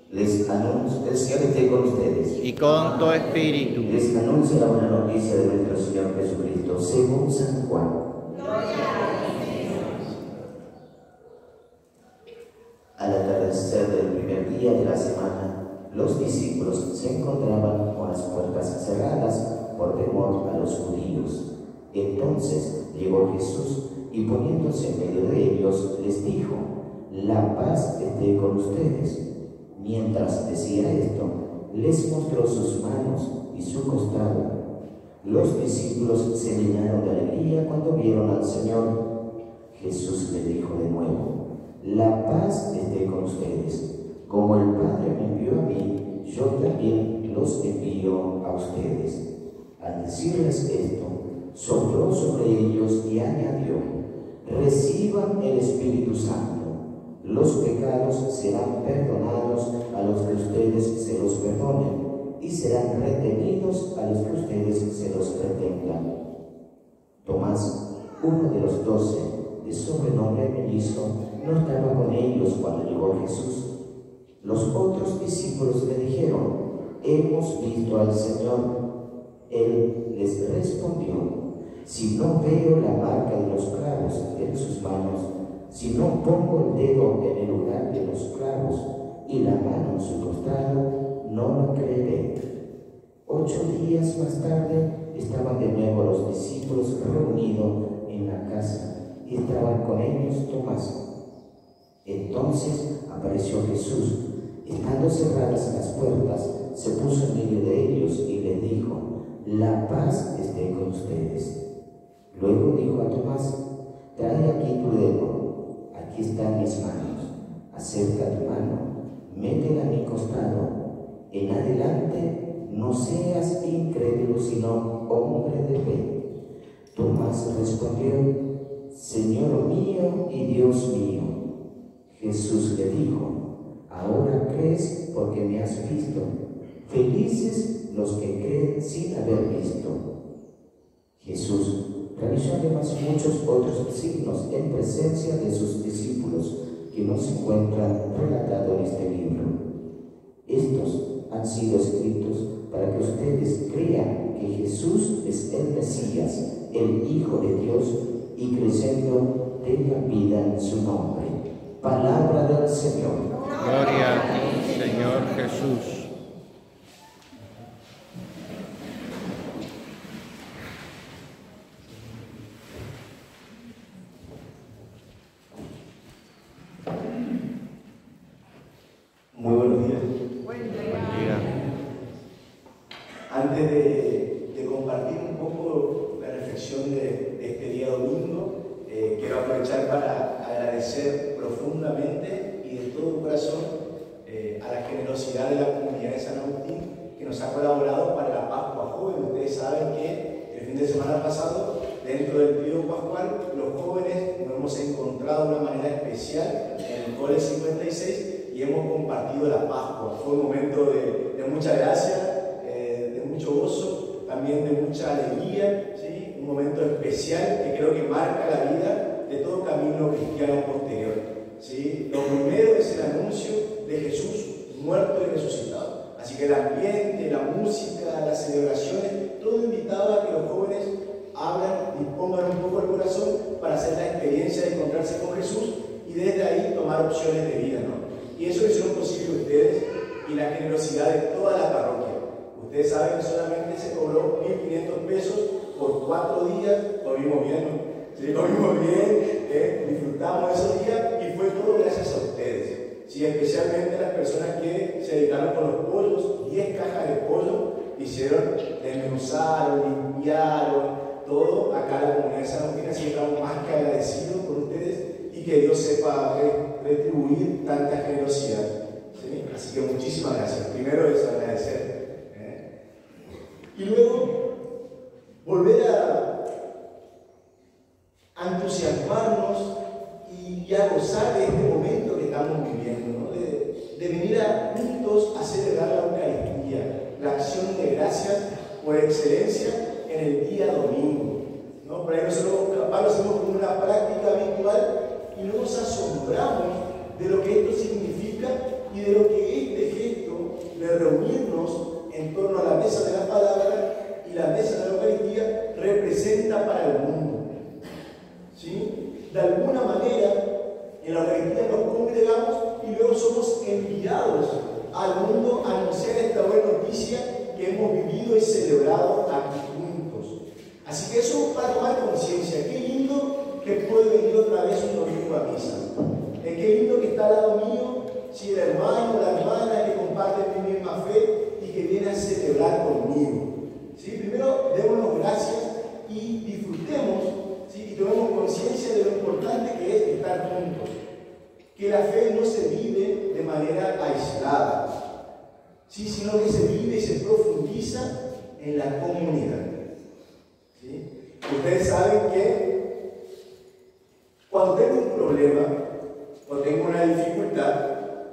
El Señor esté con ustedes. Y con tu espíritu. Les anuncio la buena noticia de nuestro Señor Jesucristo, según San Juan. Al atardecer del primer día de la semana, los discípulos se encontraban con las puertas cerradas por temor a los judíos. Entonces llegó Jesús y poniéndose en medio de ellos, les dijo: «La paz esté con ustedes». Mientras decía esto, les mostró sus manos y su costado. Los discípulos se llenaron de alegría cuando vieron al Señor. Jesús les dijo de nuevo: «La paz esté con ustedes. Como el Padre me envió a mí, yo también los envío a ustedes». Al decirles esto, sopló sobre ellos y añadió: «Reciban el Espíritu Santo. Los pecados serán perdonados a los que ustedes se los perdonen, y serán retenidos a los que ustedes se los retengan». Tomás, uno de los 12, de sobrenombre Mellizo, no estaba con ellos cuando llegó Jesús. Los otros discípulos le dijeron: «Hemos visto al Señor». Él les respondió: «Si no veo la marca de los clavos en sus manos, si no pongo el dedo en el lugar de los clavos y la mano en su costado, no lo creeré». 8 días más tarde estaban de nuevo los discípulos reunidos en la casa y estaban con ellos Tomás. Entonces apareció Jesús. Estando cerradas las puertas, se puso en medio de ellos y les dijo: «La paz esté con ustedes». Luego dijo a Tomás: «Trae aquí tu dedo, aquí están mis manos, acerca tu mano, métela en mi costado. En adelante no seas incrédulo, sino hombre de fe». Tomás respondió: «Señor mío y Dios mío». Jesús le dijo: «Ahora crees porque me has visto. Felices los que creen sin haber visto». Jesús realizó además muchos otros signos en presencia de sus discípulos que no se encuentran relatados en este libro. Estos han sido escritos para que ustedes crean que Jesús es el Mesías, el Hijo de Dios, y creyendo tengan vida en su nombre. Palabra del Señor. Gloria a ti, Señor Jesús. Muy buenos días. Buen día. Antes de compartir un poco la reflexión de este día domingo, quiero aprovechar para agradecer profundamente y de todo corazón a la generosidad de la comunidad de San Agustín, que nos ha colaborado para la Pascua Joven. Ustedes saben que el fin de semana pasado, dentro del periodo pascual, los jóvenes nos hemos encontrado de una manera especial en el Cole 56 y hemos compartido la Pascua. Fue un momento de mucha gracia, de mucho gozo, también de mucha alegría, ¿sí? Un momento especial que creo que marca la vida de todo camino cristiano posterior, ¿sí? Lo primero es el anuncio de Jesús muerto y resucitado. Así que el ambiente, la música, las celebraciones, todo invitaba a que los jóvenes abran, dispongan un poco el corazón para hacer la experiencia de encontrarse con Jesús y desde ahí tomar opciones de vida, ¿no? Y eso lo hicieron posible ustedes y la generosidad de toda la parroquia. Ustedes saben que solamente se cobró 1.500 pesos por 4 días. Comimos bien, ¿no? Sí, comimos bien, disfrutamos esos días y fue todo gracias a ustedes. Sí, especialmente a las personas que se dedicaron con los pollos, 10 cajas de pollo, hicieron, desmenuzaron, limpiaron, todo acá en la comunidad de San Agustín, así que estamos más que agradecidos con ustedes y que Dios sepa retribuir tanta generosidad. ¿Sí? Así que muchísimas gracias. Primero es agradecer. Y luego volver a entusiasmarnos y a gozar de este momento que estamos viviendo, ¿no? De venir juntos a celebrar la Eucaristía, la acción de gracias por excelencia en el día domingo, ¿no? Por ahí nosotros capaz lo hacemos como una práctica habitual y no nos asombramos de lo que esto significa y de lo que este al mundo anunciar esta buena noticia que hemos vivido y celebrado aquí juntos. Así que eso para tomar conciencia. Qué lindo que puede venir otra vez un domingo a misa. Qué lindo que está al lado mío, si el hermano o la hermana que comparte mi misma fe y que viene a celebrar conmigo. ¿Sí? Primero, démonos gracias y disfrutemos, ¿sí? Y tomemos conciencia de lo importante que es estar juntos. Que la fe no se vive de manera aislada, ¿sí? Sino que se vive y se profundiza en la comunidad. ¿Sí? Ustedes saben que cuando tengo un problema o tengo una dificultad,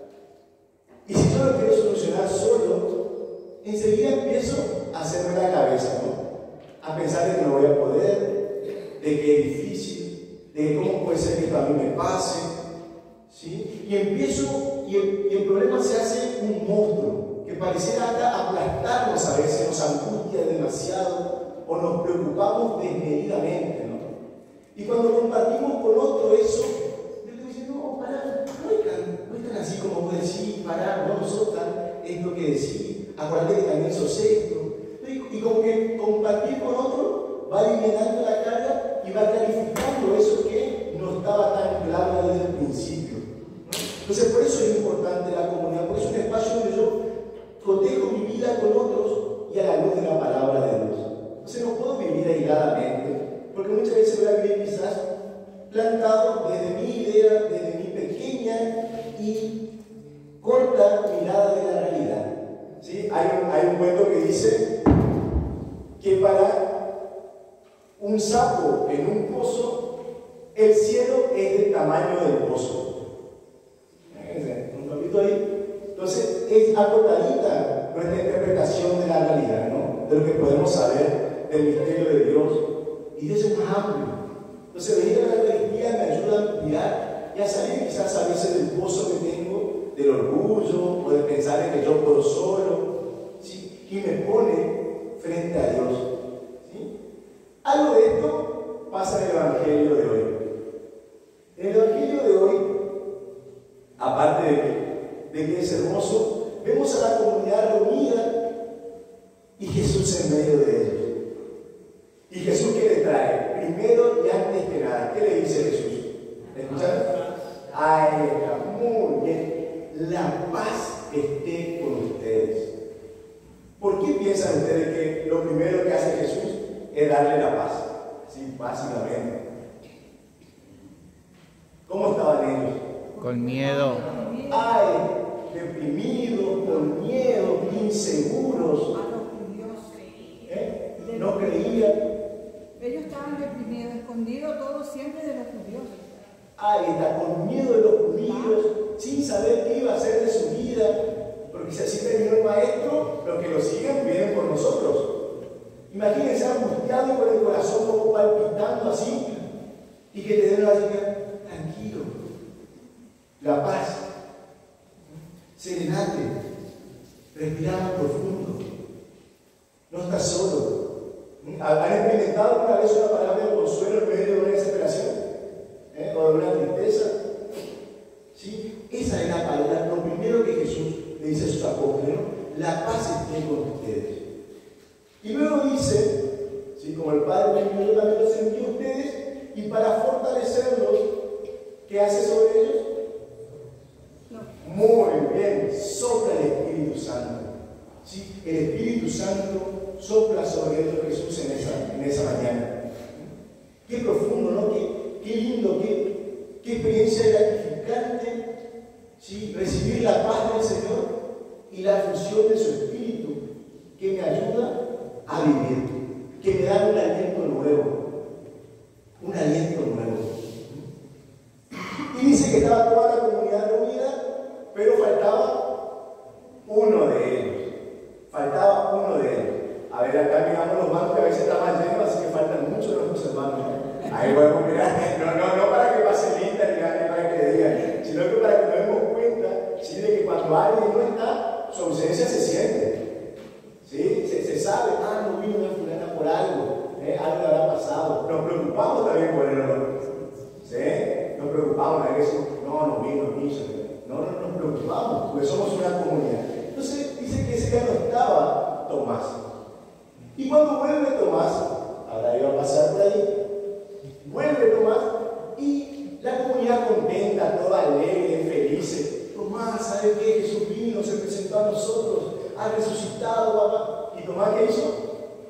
y si yo lo quiero solucionar solo, enseguida empiezo a hacerme la cabeza, ¿no? A pensar de que no voy a poder, de que es difícil, de que cómo puede ser que esto a mí me pase, ¿sí? Y el problema se hace un monstruo, que pareciera hasta aplastarnos a veces, nos angustia demasiado, o nos preocupamos desmedidamente, ¿no? Y cuando compartimos con otro eso, yo te digo, no, pará, no es tan así como vos decís, pará, no sos tan esto que decís, acuérdate que también sos esto. Y como que compartir con otro va aliviando la carga y va clarificando eso que no estaba tan claro desde el principio, ¿no? Entonces, por eso es importante la comunidad, porque es un espacio donde yo cotejo mi vida con otros y a la luz de la palabra de Dios. Entonces, no puedo vivir aisladamente, porque muchas veces voy a vivir quizás plantado desde mi idea, desde mi pequeña y corta mirada de la realidad. ¿Sí? Hay un cuento que dice que para un sapo en un pozo, el cielo es del tamaño del pozo. Un poquito ahí. Entonces, es acotadita nuestra interpretación de la realidad, ¿no? De lo que podemos saber del misterio de Dios. Y Dios es más amplio. Entonces, venir a la Eucaristía me ayuda a ampliar y a salir quizás a veces del pozo que tengo, del orgullo o de pensar en que yo puedo solo, ¿sí? Y me pone frente a Dios, ¿sí? Algo de esto pasa en el Evangelio de hoy. En el Evangelio de hoy, aparte de que es hermoso, vemos a la comunidad reunida y Jesús en medio de ellos. Y Jesús, ¿qué le trae? Primero y antes que nada, ¿qué le dice Jesús? ¿Escucharon? Ay, muy bien. La paz esté con ustedes. ¿Por qué piensan ustedes que lo primero que hace Jesús es darle la paz? Así, básicamente. ¿Cómo estaban ellos? Con miedo. Ay, deprimidos, con miedo, inseguros. No creían. Ellos estaban deprimidos, escondidos todos siempre de los judíos. Ay, está con miedo de los judíos, sin saber qué iba a hacer de su vida. Porque si así terminó el maestro, los que lo siguen vienen por nosotros. Imagínense angustiado y con el corazón como palpitando así, y que te den la diga, tranquilo, la paz, serenate, respiramos profundo, no estás solo. ¿Han experimentado alguna vez una palabra de consuelo en medio de una desesperación? ¿O de una tristeza? ¿Sí? Esa es la palabra, lo primero que Jesús le dice a sus apóstoles, ¿no? La paz esté con ustedes. Y luego dice, ¿sí? Como el Padre me envió, yo también los envío a ustedes, y para fortalecerlos, ¿qué hace sobre ellos? No. Muy bien, sopla el Espíritu Santo. ¿Sí? El Espíritu Santo sopla sobre ellos Jesús en esa mañana. Qué profundo, ¿no? Qué lindo, qué experiencia gratificante, ¿sí? Recibir la paz del Señor y la fusión de su Espíritu que me ayuda a vivir, que me da un aliento nuevo, un aliento nuevo. Y dice que estaba toda la comunidad reunida, pero faltaba uno de ellos. Faltaba uno de ellos. A ver, acá miramos los bancos que a veces está más lleno, así que faltan muchos de nuestros hermanos. Ahí podemos mirar, no para que pase lista ni para que digan, sino que para que nos demos cuenta, ¿sí? De que cuando alguien no está, su ausencia se siente. ¿Sí? Se sabe, no vino una fulana por algo, algo le habrá pasado. Nos preocupamos también por el olor. ¿Sí? Nos preocupamos, a veces, no vino, no nos preocupamos, porque somos una comunidad. Entonces dice que ese día no estaba Tomás. Y cuando vuelve Tomás, ahora iba a pasar por ahí, vuelve Tomás y la comunidad contenta, toda alegre, feliz. Tomás, ¿sabe qué? Jesús vino, se presentó a nosotros, ha resucitado, papá. ¿Y Tomás qué hizo?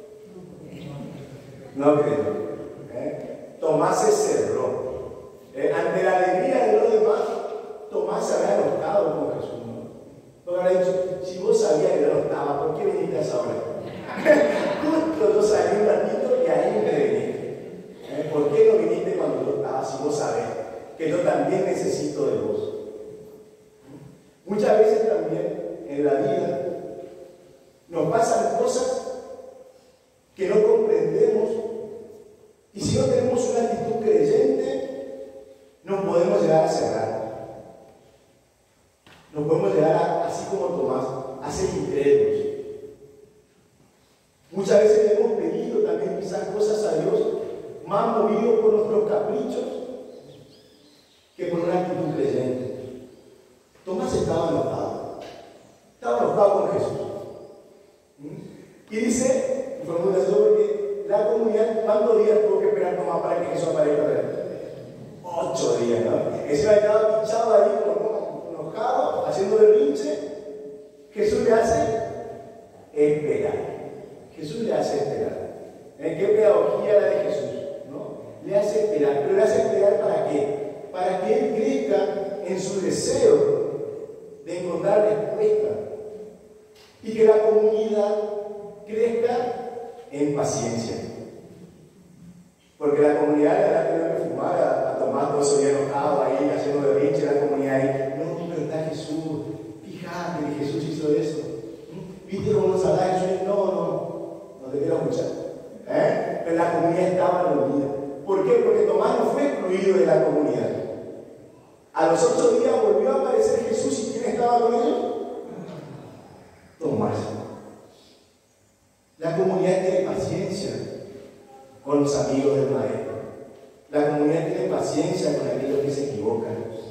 No creo. Tomás se cerró. Ante la alegría de los demás, Tomás se había enojado con Jesús, ¿no? Porque habrá dicho, si vos sabías que yo no estaba, ¿por qué viniste a esa hora? Justo yo salí un ratito y ahí me viniste. ¿Por qué no viniste cuando yo estaba, si vos sabés que yo también necesito de vos? Muchas veces también en la vida nos pasan cosas que no comprendemos, y si no tenemos una actitud creyente, nos podemos llegar a cerrar. Nos podemos llegar a, así como Tomás, a ser incrédulos. Muchas veces le hemos pedido también quizás cosas a Dios más movidos por nuestros caprichos que por una actitud creyente. Tomás estaba enojado con Jesús. Y dice, fue muy gracioso porque la comunidad, ¿cuántos días tuvo que esperar Tomás para que Jesús aparezca? 8 días, ¿no? Ese había quedado pinchado ahí, enojado, haciendo berrinche. Jesús le hace esperar. Jesús le hace esperar. ¿Qué pedagogía la de Jesús? ¿No? Le hace esperar. ¿Pero le hace esperar para qué? Para que él crezca en su deseo de encontrar respuesta. Y que la comunidad crezca en paciencia. Porque la comunidad le hará tener que fumar a Tomás, todo se había enojado ahí, haciendo berrinche, la comunidad ahí. No, pero está Jesús. Fíjate que Jesús hizo eso. ¿Viste cómo nos habla Jesús? No te quiero escuchar. Pero la comunidad estaba reunida. ¿Por qué? Porque Tomás no fue excluido de la comunidad. A los 8 días volvió a aparecer Jesús, y ¿quién estaba con ellos? Tomás. La comunidad tiene paciencia con los amigos del maestro. La comunidad tiene paciencia con aquellos que se equivocan.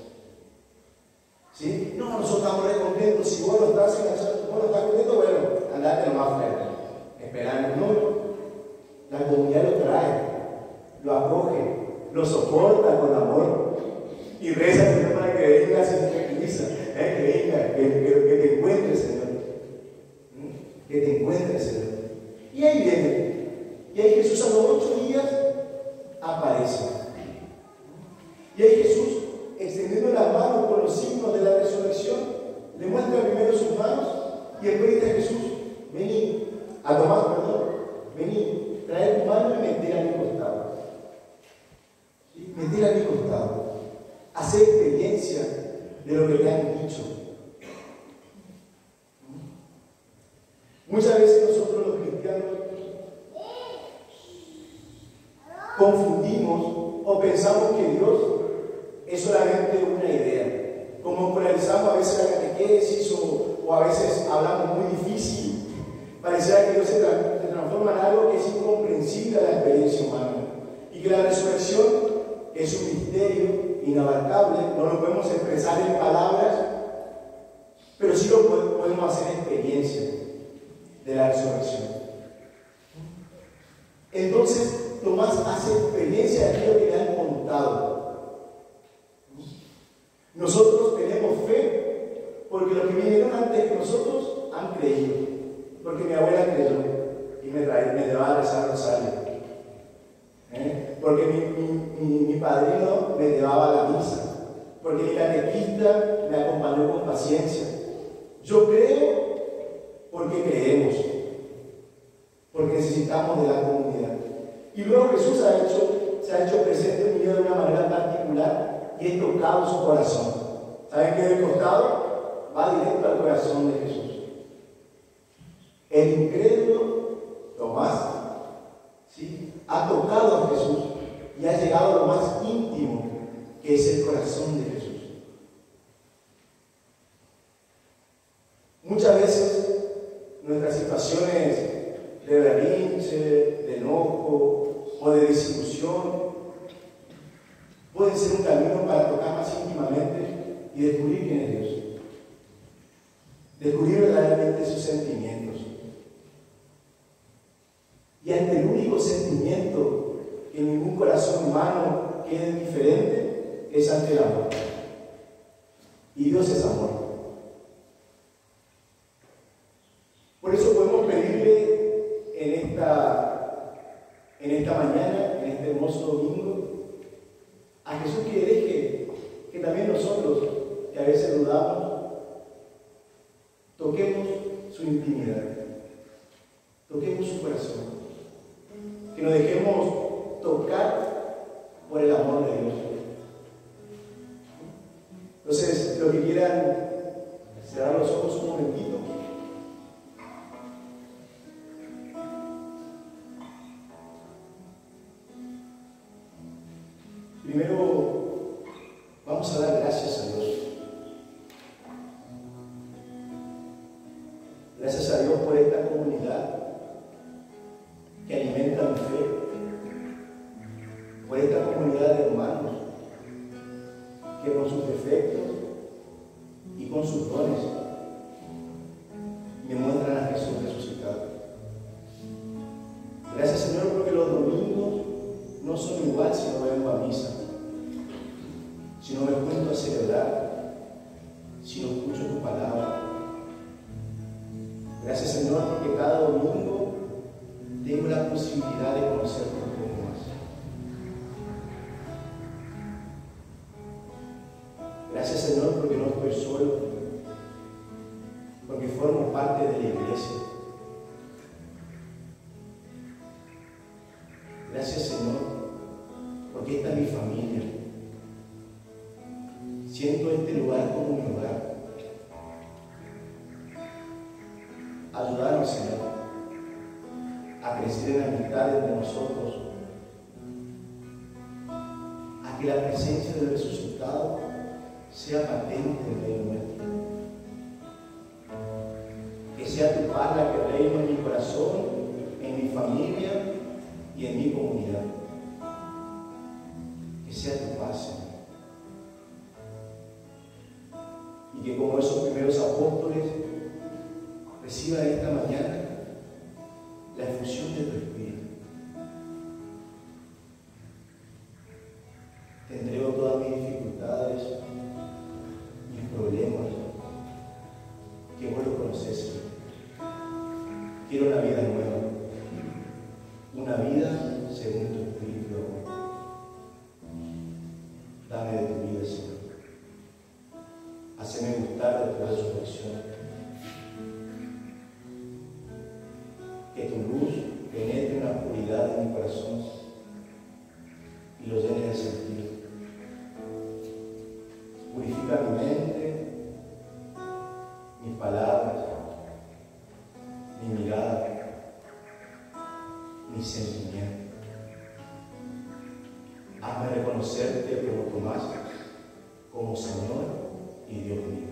¿Sí? No, nosotros estamos re contentos. Si vos no estás contento, bueno, andate nomás afuera. Esperando. No, la comunidad lo trae, lo acoge, lo soporta con amor y reza al Señor para que venga, Señor, que venga, que te encuentre, Señor. Que te encuentre, Señor. Y ahí viene. Y ahí Jesús a los 8 días aparece. Y ahí Jesús, extendiendo las manos con los signos de la resurrección, le muestra primero sus manos y después dice a Jesús, vení, a Tomás, perdón, vení, trae tu mano y metela a mi costado. ¿Sí? Metela a mi costado. Hacer experiencia de lo que te han dicho. Muchas veces nosotros los cristianos confundimos o pensamos que Dios es solamente una idea. Como polarizamos a veces la catequesis o a veces hablamos muy difícil, pareciera que Dios se transforma en algo que es incomprensible a la experiencia humana y que la resurrección es un misterio inabarcable, no lo podemos expresar en palabras, pero sí lo podemos hacer en experiencia de la resurrección. Entonces Tomás hace experiencia de aquello que le han contado. Nosotros tenemos fe porque los que vinieron antes que nosotros han creído. Porque mi abuela creyó y me llevaba a rezar rosario. Porque mi padrino me llevaba a la misa. Porque mi catequista me acompañó con paciencia. Yo creo porque creemos. Porque necesitamos de la comunidad. Y luego Jesús se ha hecho presente en mi vida de una manera particular y he tocado su corazón. ¿Saben que del costado va directo al corazón de Jesús? El incrédulo Tomás, ¿sí?, ha tocado a Jesús y ha llegado a lo más íntimo, que es el corazón de Jesús. Muchas veces nuestras situaciones de berrinche, de enojo o de desilusión pueden ser un camino para tocar más íntimamente y descubrir quién es Dios. Descubrir verdaderamente sus sentimientos. Y ante el único sentimiento que en ningún corazón humano quede diferente, es ante el amor. Y Dios es amor. Por eso podemos pedirle en esta mañana, en este hermoso domingo, a Jesús que deje que también nosotros, que a veces dudamos, toquemos su intimidad, toquemos su corazón, que nos dejemos tocar por el amor de Dios. Entonces, los que quieran cerrar los ojos un momentito. Primero, vamos a dar gracias a Dios. Gracias a Dios por esta comunidad que alimenta mi fe, por esta comunidad de hermanos que con sus defectos y con sus dones me muestran a Jesús resucitado. Gracias, Señor, porque los domingos no son igual si no vengo a misa, si no me junto a celebrar, si no escucho tu palabra. Gracias, Señor, porque cada domingo tengo la posibilidad de conocerte un poco más. Gracias, Señor, porque no estoy solo, porque formo parte de la iglesia. Gracias, Señor, porque esta es mi familia. Siento este lugar como mi hogar. Ayúdanos, Señor, a crecer en la amistad entre nosotros, a que la presencia del resucitado sea patente en medio nuestro. Que sea tu paz la que reine en mi corazón, en mi familia y en mi comunidad. Que sea tu paz, Señor. Y que como esos primeros apóstoles reciba esta mañana la efusión de tu Espíritu. Te entrego todas mis dificultades, mis problemas, que vos lo conoces, Señor. Quiero una vida nueva, una vida según tu Espíritu de amor. Dame de tu vida, Señor. Haceme gustar de tu resurrección. Que tu luz penetre en la oscuridad de mi corazón y lo llene de sentido. Purifica mi mente, mis palabras, mi mirada, mis sentimientos. Hazme reconocerte como Tomás, como Señor y Dios mío.